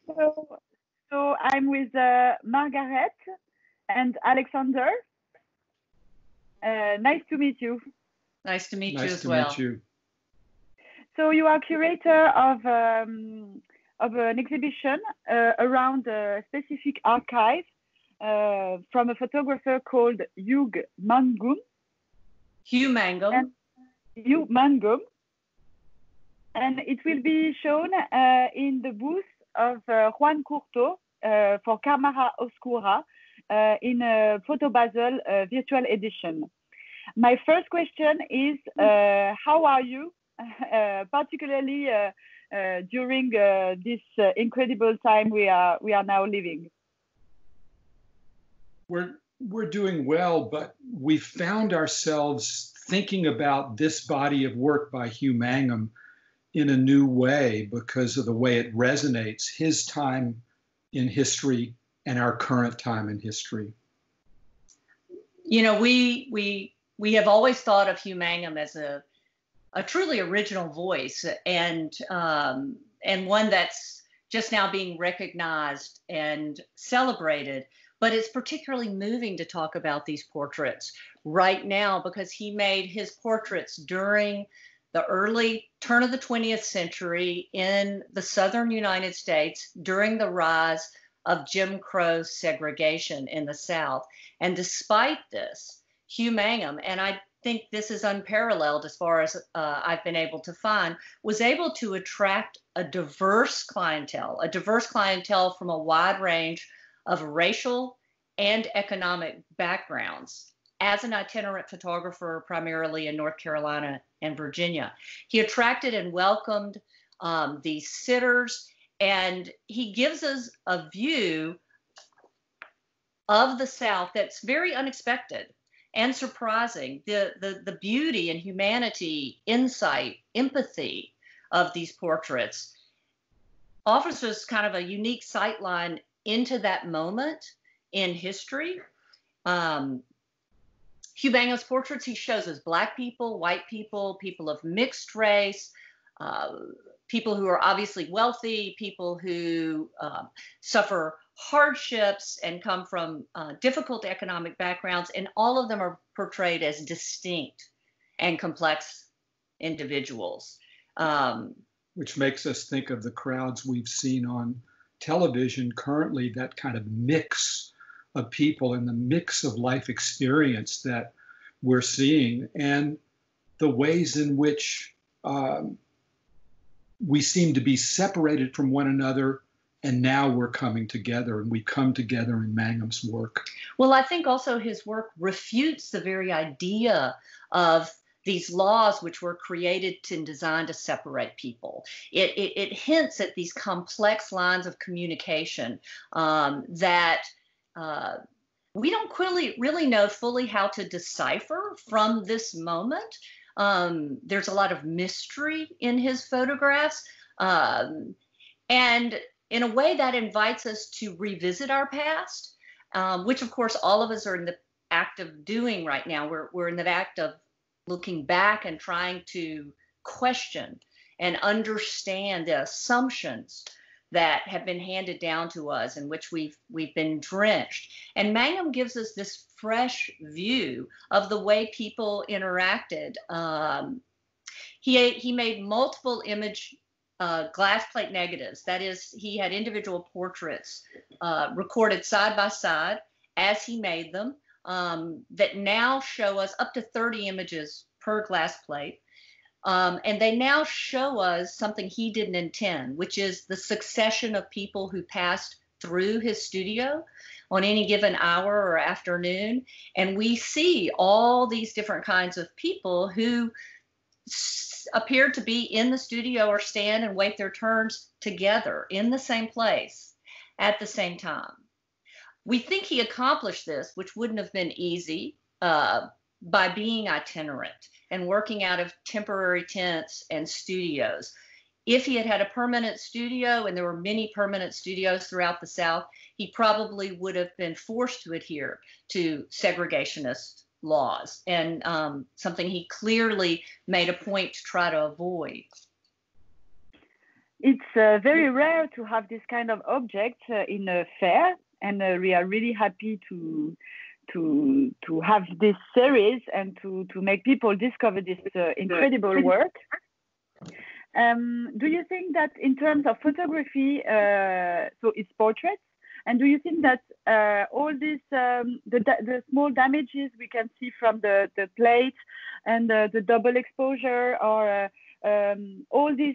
So, so I'm with Margaret and Alexander. Nice to meet you. Nice to meet you as well. Nice to meet you. So you are curator of an exhibition around a specific archive from a photographer called Hugh Mangum. Hugh Mangum. Hugh Mangum. And it will be shown in the booth of Juan Curto for Camera Oscura in a Photo Basel virtual edition. My first question is, how are you, particularly during this incredible time we are now living? We're doing well, but we found ourselves thinking about this body of work by Hugh Mangum in a new way because of the way it resonates, his time in history and our current time in history. You know, we have always thought of Hugh Mangum as a truly original voice and one that's just now being recognized and celebrated. But it's particularly moving to talk about these portraits right now because he made his portraits during the early turn of the 20th century in the southern United States during the rise of Jim Crow segregation in the South. And despite this, Hugh Mangum, and I think this is unparalleled as far as I've been able to find, was able to attract a diverse clientele from a wide range of racial and economic backgrounds as an itinerant photographer, primarily in North Carolina and Virginia. He attracted and welcomed these sitters, and he gives us a view of the South that's very unexpected and surprising. The beauty and humanity, insight, empathy of these portraits offers us kind of a unique sightline into that moment in history. Hugh Mangum's portraits, he shows us Black people, white people, people of mixed race, people who are obviously wealthy, people who suffer hardships and come from difficult economic backgrounds, and all of them are portrayed as distinct and complex individuals. Which makes us think of the crowds we've seen on television currently, that kind of mix of people and the mix of life experience that we're seeing, and the ways in which we seem to be separated from one another, and now we're coming together, and we come together in Mangum's work. Well, I think also his work refutes the very idea of these laws which were created and designed to separate people. It hints at these complex lines of communication that we don't really know fully how to decipher from this moment. There's a lot of mystery in his photographs. And in a way that invites us to revisit our past, which of course all of us are in the act of doing right now. We're in the act of looking back and trying to question and understand the assumptions that have been handed down to us, in which we've been drenched. And Mangum gives us this fresh view of the way people interacted. He made multiple image glass plate negatives. That is, he had individual portraits recorded side by side as he made them, that now show us up to 30 images per glass plate. And they now show us something he didn't intend, which is the succession of people who passed through his studio on any given hour or afternoon. And we see all these different kinds of people who appear to be in the studio or stand and wait their turns together in the same place at the same time. We think he accomplished this, which wouldn't have been easy, by being itinerant and working out of temporary tents and studios. If he had had a permanent studio, and there were many permanent studios throughout the South, he probably would have been forced to adhere to segregationist laws, and something he clearly made a point to try to avoid. it's very rare to have this kind of object in a fair, and we are really happy to have this series and to make people discover this incredible work. Do you think that in terms of photography, so it's portraits, and do you think that all these the small damages we can see from the plate and the double exposure, or all this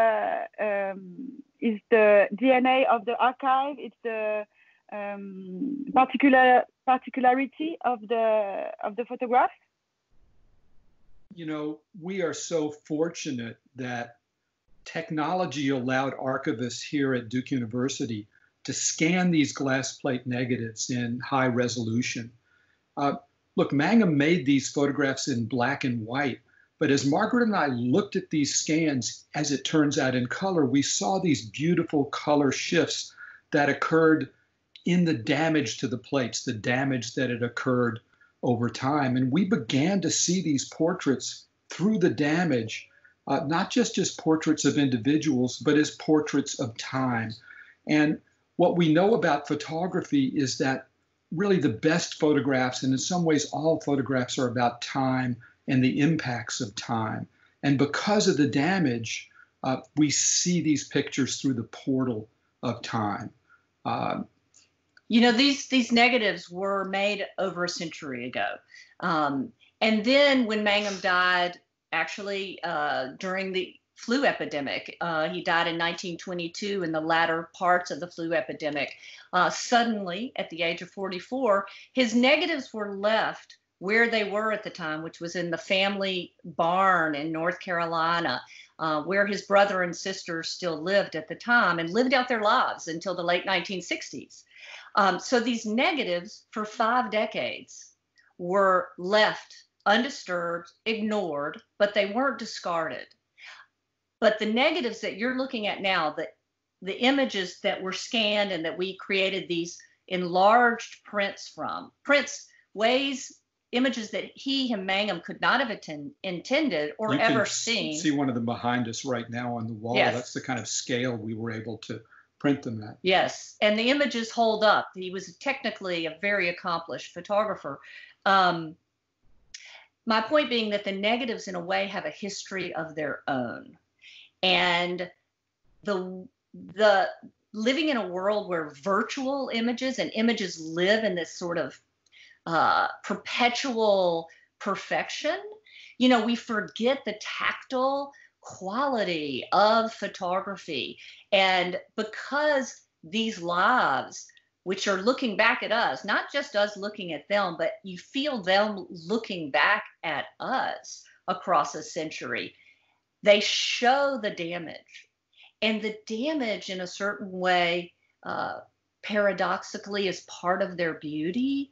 is the DNA of the archive? It's the particularity of the photograph? You know, we are so fortunate that technology allowed archivists here at Duke University to scan these glass plate negatives in high resolution. Look, Mangum made these photographs in black and white, but as Margaret and I looked at these scans, as it turns out in color, we saw these beautiful color shifts that occurred in the damage to the plates, the damage that had occurred over time. And we began to see these portraits through the damage, not just as portraits of individuals, but as portraits of time. And what we know about photography is that really the best photographs, and in some ways all photographs, are about time and the impacts of time. And because of the damage, we see these pictures through the portal of time. You know, these negatives were made over a century ago. And then when Mangum died, actually during the flu epidemic, he died in 1922 in the latter parts of the flu epidemic. Suddenly, at the age of 44, his negatives were left where they were at the time, which was in the family barn in North Carolina, where his brother and sister still lived at the time and lived out their lives until the late 1960s. So these negatives for 5 decades were left undisturbed, ignored, but they weren't discarded. But the negatives that you're looking at now, the images that were scanned and that we created these enlarged prints from, images that Hugh Mangum could not have intended or you ever can seen. See one of them behind us right now on the wall. Yes. That's the kind of scale we were able to print them at. Yes, and the images hold up. He was technically a very accomplished photographer. My point being that the negatives, in a way, have a history of their own. And the living in a world where virtual images and images live in this sort of perpetual perfection, you know, we forget the tactile quality of photography. And because these lives, which are looking back at us, not just us looking at them, but you feel them looking back at us across a century, they show the damage. And the damage, in a certain way, paradoxically, is part of their beauty.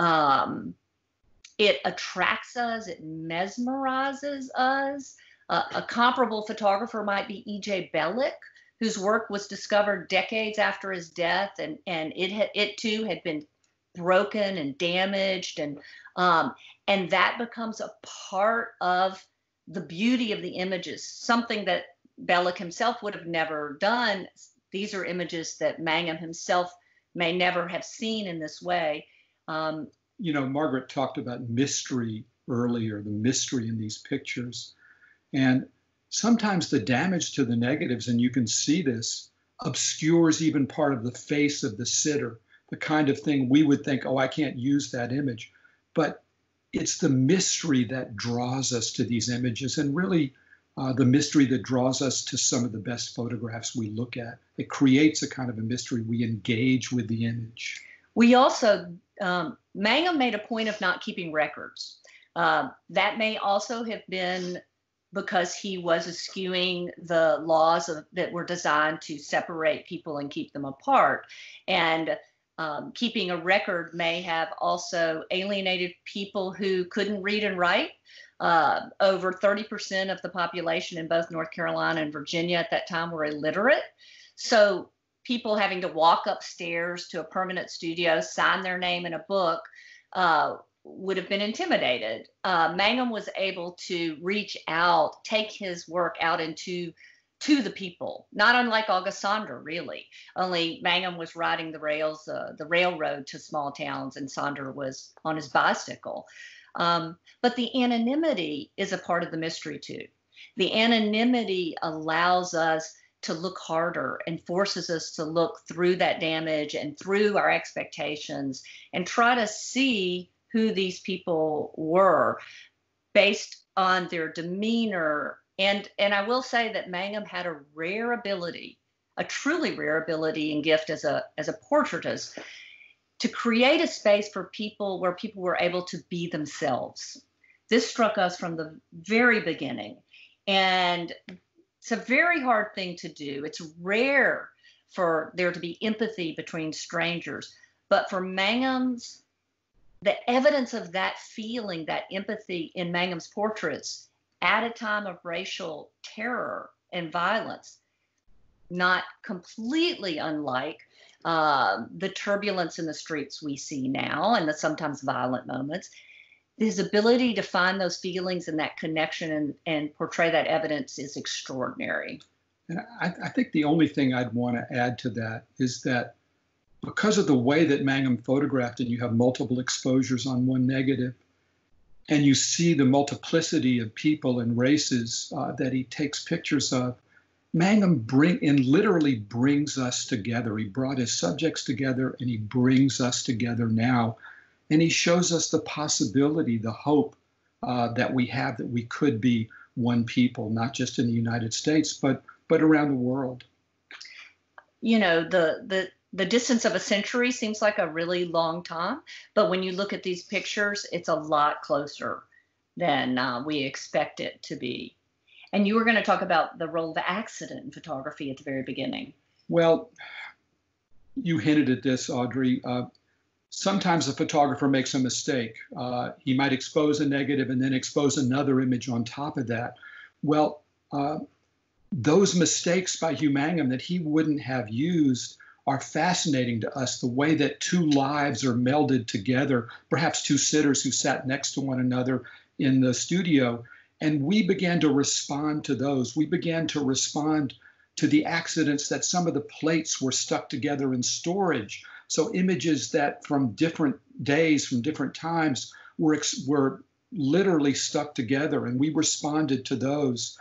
It attracts us, it mesmerizes us. A comparable photographer might be E.J. Bellick, whose work was discovered decades after his death, and it too had been broken and damaged, and that becomes a part of the beauty of the images, something that Bellick himself would have never done. These are images that Mangum himself may never have seen in this way. You know, Margaret talked about mystery earlier, the mystery in these pictures. And sometimes the damage to the negatives, and you can see this, obscures even part of the face of the sitter, the kind of thing we would think, oh, I can't use that image. But it's the mystery that draws us to these images, and really the mystery that draws us to some of the best photographs we look at. It creates a kind of a mystery. We engage with the image. We also, Mangum made a point of not keeping records. That may also have been because he was eschewing the laws that were designed to separate people and keep them apart. And keeping a record may have also alienated people who couldn't read and write. Over 30% of the population in both North Carolina and Virginia at that time were illiterate. So people having to walk upstairs to a permanent studio, sign their name in a book, would have been intimidated. Mangum was able to reach out, take his work out into to the people, not unlike August Sander, really. Only Mangum was riding the railroad to small towns, and Sander was on his bicycle. But the anonymity is a part of the mystery too. The anonymity allows us to look harder and forces us to look through that damage and through our expectations and try to see who these people were based on their demeanor. And I will say that Mangum had a rare ability, a truly rare ability and gift as a portraitist, to create a space for people where people were able to be themselves. This struck us from the very beginning. And it's a very hard thing to do. It's rare for there to be empathy between strangers. But for Mangum's, the evidence of that feeling, that empathy in Mangum's portraits at a time of racial terror and violence, not completely unlike the turbulence in the streets we see now and the sometimes violent moments. His ability to find those feelings and that connection and portray that evidence is extraordinary. And I think the only thing I'd want to add to that is that because of the way that Mangum photographed, and you have multiple exposures on one negative, and you see the multiplicity of people and races that he takes pictures of, Mangum literally brings us together. He brought his subjects together, and he brings us together now. And he shows us the possibility, the hope that we have, that we could be one people, not just in the United States, but around the world. You know, the distance of a century seems like a really long time, but when you look at these pictures, it's a lot closer than we expect it to be. And you were going to talk about the role of accident in photography at the very beginning. Well, you hinted at this, Audrey. Sometimes a photographer makes a mistake. He might expose a negative and then expose another image on top of that. Well, those mistakes by Hugh Mangum that he wouldn't have used are fascinating to us, the way that two lives are melded together, perhaps two sitters who sat next to one another in the studio. And we began to respond to those. We began to respond to the accidents that some of the plates were stuck together in storage. So images that from different days, from different times, were literally stuck together, and we responded to those.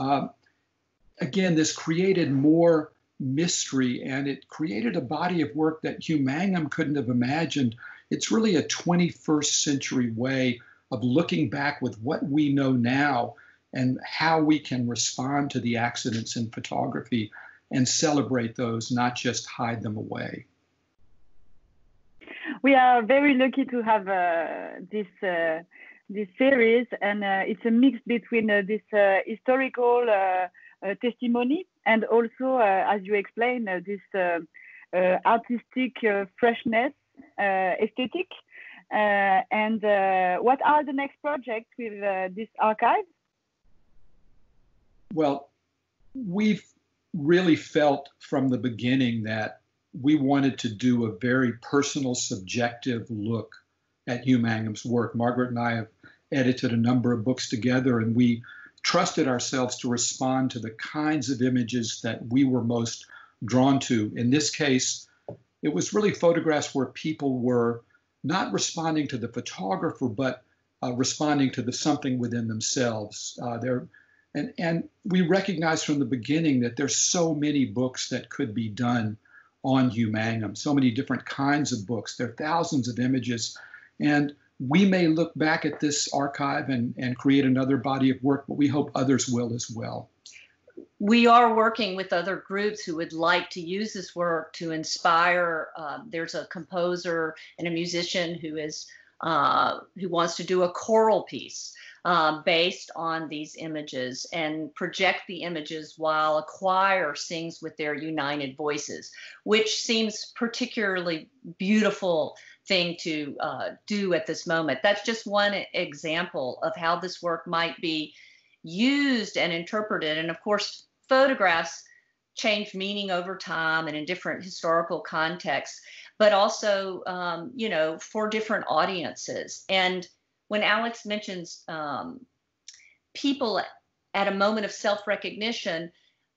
Again, this created more mystery, and it created a body of work that Hugh Mangum couldn't have imagined. It's really a 21st century way of looking back with what we know now and how we can respond to the accidents in photography and celebrate those, not just hide them away. We are very lucky to have this series, and it's a mix between this historical testimony and also, as you explained, this artistic freshness, aesthetic. And what are the next projects with this archive? Well, we've really felt from the beginning that we wanted to do a very personal, subjective look at Hugh Mangum's work. Margaret and I have edited a number of books together, and we trusted ourselves to respond to the kinds of images that we were most drawn to. In this case, it was really photographs where people were not responding to the photographer, but responding to the something within themselves. And we recognized from the beginning that there's so many books that could be done on Hugh Mangum, so many different kinds of books. There are thousands of images. And we may look back at this archive and create another body of work, but we hope others will as well. We are working with other groups who would like to use this work to inspire. There's a composer and a musician who wants to do a choral piece based on these images and project the images while a choir sings with their united voices, which seems particularly beautiful thing to do at this moment. That's just one example of how this work might be used and interpreted. And of course, photographs change meaning over time and in different historical contexts, but also, for different audiences. And when Alex mentions people at a moment of self-recognition,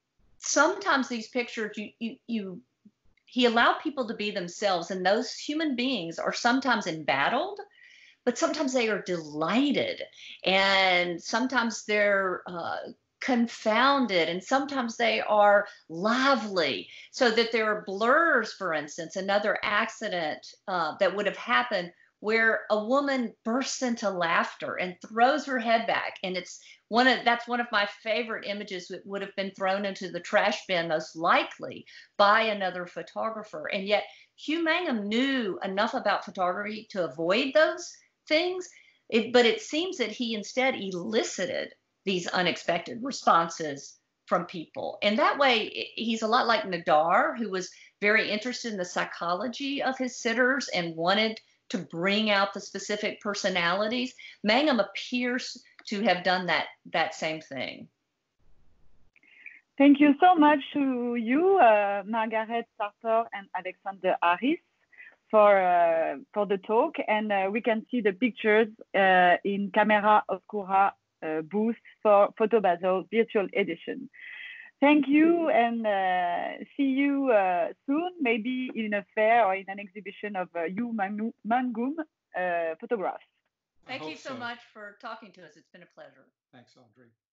sometimes these pictures, he allowed people to be themselves, and those human beings are sometimes embattled, but sometimes they are delighted, and sometimes they're confounded, and sometimes they are lively. So that there are blurs, for instance, another accident that would have happened where a woman bursts into laughter and throws her head back, and that's one of my favorite images that would have been thrown into the trash bin most likely by another photographer. And yet Hugh Mangum knew enough about photography to avoid those things, but it seems that he instead elicited these unexpected responses from people. And that way, he's a lot like Nadar, who was very interested in the psychology of his sitters and wanted to bring out the specific personalities. Mangum appears to have done that same thing. Thank you so much to you, Margaret Sartor and Alexander Harris, for the talk. And we can see the pictures in Camera Oscura booth for Photo Basel virtual edition. Thank you, and see you soon, maybe in a fair or in an exhibition of Hugh Mangum photographs. Thank you so much for talking to us. It's been a pleasure. Thanks, Audrey.